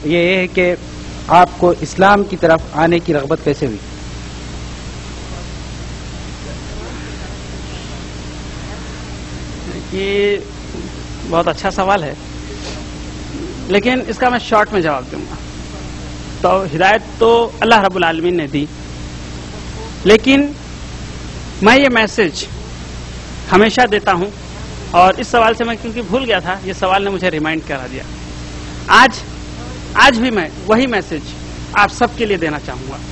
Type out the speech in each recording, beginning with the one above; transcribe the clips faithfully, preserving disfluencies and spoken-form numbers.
یہ ہے کہ آپ کو اسلام کی طرف آنے کی رغبت کیسے ہوئی؟ یہ بہت اچھا سوال ہے، لیکن اس کا میں شارٹ میں جواب دوں گا۔ تو ہدایت تو اللہ رب العالمین نے دی، لیکن میں یہ میسج ہمیشہ دیتا ہوں، اور اس سوال سے میں کیونکہ بھول گیا تھا، یہ سوال نے مجھے ریمائنڈ کرا دیا۔ آج آج بھی میں وہی میسج آپ سب کے لیے دینا چاہوں گا۔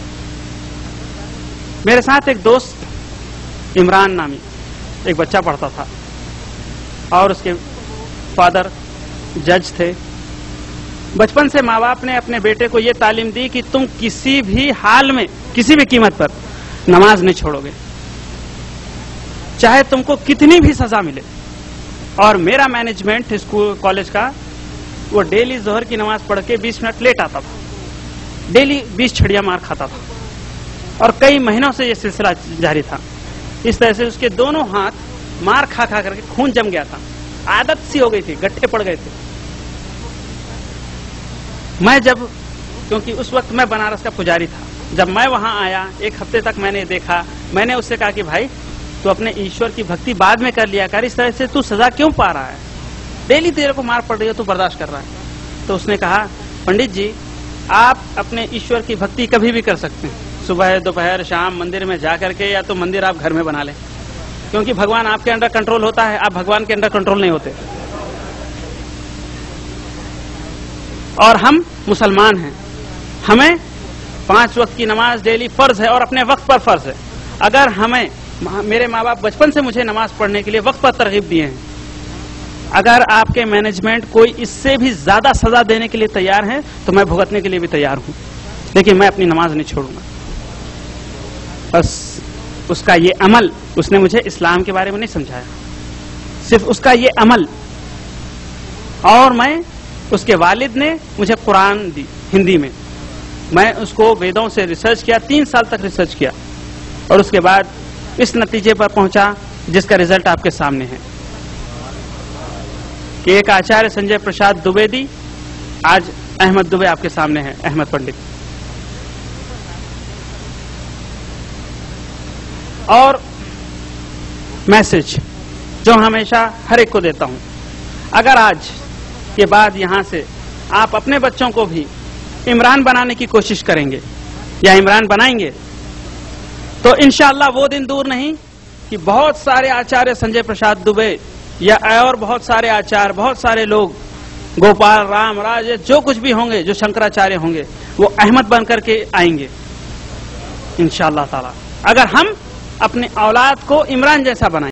میرے ساتھ ایک دوست عمران نامی ایک بچہ پڑھتا تھا، اور اس کے فادر جج تھے۔ بچپن سے ماں باپ نے اپنے بیٹے کو یہ تعلیم دی کہ تم کسی بھی حال میں کسی بھی قیمت پر نماز نہیں چھوڑو گے، چاہے تم کو کتنی بھی سزا ملے۔ اور میرا مینجمنٹ اسکول کالج کا، وہ ڈیلی ظہر کی نماز پڑھ کے بیس منٹ لیٹ آتا تھا، ڈیلی بیس چھڑیاں مار کھاتا تھا، اور کئی مہینوں سے یہ سلسلہ جاری تھا۔ اس طرح سے اس کے دونوں ہاتھ مار کھا کھا کر کے خون جم گیا تھا، عادت سی ہو گئی تھی، گٹھے پڑ گئے تھے۔ میں جب کیونکہ اس وقت میں بنارس کا پجاری تھا، جب میں وہاں آیا ایک ہفتے تک میں نے دیکھا، میں نے اس سے کہا کہ بھائی تو اپنے ایشور کی بھکتی بعد میں کر لیا کر، اس طرح سے تو سزا کیوں پا رہا ہے؟ ڈیلی تیرے کو مار پڑ رہی ہے، تو برداشت کر رہا ہے۔ تو اس نے کہا پنڈت جی آپ اپنے ایشور کی بھکتی کبھی بھی کر سکتے ہیں، صبح دوپہر شام مندر میں جا کر کے، یا تو مندر آپ گھر میں بنا لیں، کیونکہ بھگوان آپ کے انڈر کنٹرول ہوتا ہے، آپ بھگوان کے انڈر کنٹرول نہیں ہوتے۔ اور ہم مسلمان ہیں، ہمیں پانچ وقت کی نماز ڈیلی فرض ہے، اور اپنے وقت پر فرض ہے۔ اگر ہمیں میرے ماں باپ بچپن سے مجھے نماز پڑھنے کے لیے وقت پر ترغیب دیے ہیں، اگر آپ کے مینجمنٹ کوئی اس سے بھی زیادہ سزا دینے کے لیے تیار ہے تو میں بھگتنے کے لیے بھی تیار ہوں، لیکن میں اپنی نماز نہیں چھوڑوں گا۔ بس اس کا یہ عمل، اس نے مجھے اسلام کے بارے میں نہیں سمجھایا، صرف اس کا یہ عمل۔ اور میں اس کے والد نے مجھے قرآن دی ہندی میں، میں اس کو ویدوں سے ریسرچ کیا، تین سال تک ریسرچ کیا، اور اس کے بعد اس نتیجے پر پہنچا جس کا ریزلٹ آپ کے سامنے ہے کہ ایک آچاریہ سنجے پرساد دویدی، آج احمد دوبے آپ کے سامنے ہے، احمد پنڈت۔ اور میسج جو ہمیشہ ہر ایک کو دیتا ہوں، اگر آج کے بعد یہاں سے آپ اپنے بچوں کو بھی عمران بنانے کی کوشش کریں گے یا عمران بنائیں گے، تو انشاءاللہ وہ دن دور نہیں کہ بہت سارے آچاریہ سنجے پرساد دوبے یا اور بہت سارے آچار، بہت سارے لوگ، گوپال رام راج، جو کچھ بھی ہوں گے، جو شنکراچاریہ ہوں گے، وہ احمد بن کر کے آئیں گے انشاءاللہ تعالی، اگر ہم اپنے اولاد کو عمران جیسا بنائیں۔